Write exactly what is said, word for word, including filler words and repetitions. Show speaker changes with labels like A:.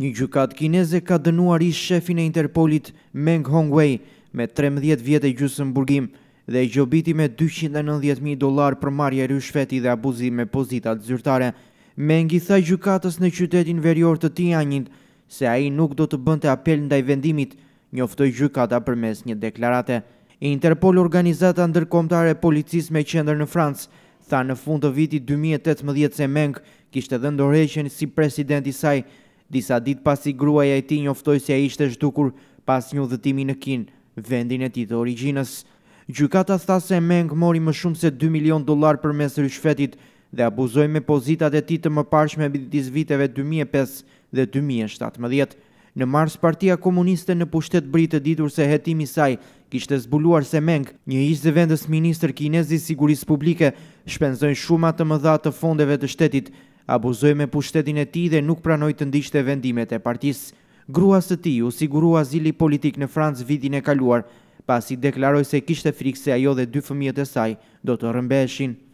A: Një gjykatë kineze ka dënuar ish shefin e Interpolit Meng Hongwei me trembëdhjetë vjet e gjysmë burgim dhe i gjobiti me dyqind e nëntëdhjetë mijë dollar për marrje rishfeti dhe abuzim me pozitat zyrtare. Meng i tha gjykatës në qytetin verior të Tianjin se ai nuk do të bënte apel ndaj vendimit, njoftoi gjykata përmes një deklarate. Interpol, organizata ndërkombëtare e policisë me qendër në Francë, tha në fund të vitit dy mijë e tetëmbëdhjetë se Meng kishte dhënë dorëheqjen si president i saj, disa ditë pasi gruaja e tij njoftoi se ai ishte zhdukur pas një udhëtimi në Kinë, vendin e tij të origjinës. Gjykata tha se Meng mori më shumë se dy milion dollar përmes rishfetit dhe abuzoi me pozitat e tij të mëparshme midis viteve dy mijë e pesë dhe dy mijë e shtatëmbëdhjetë. Në mars, Partia Komuniste në pushtet bëri të ditur se hetimi i saj kishte zbuluar se Meng, një ish zëvendës ministër kinez i sigurisë publike, shpenzoi shuma të mëdha të fondeve të shtetit, abuzoi me pushtetin e tij dhe nuk pranoi të ndiqte vendimet e partisë. Grua së tij u sigurua azili politik në Francë vitin e kaluar, pasi deklaroi se kishte frikë se ajo dhe dy fëmijët e saj do të rrëmbeheshin.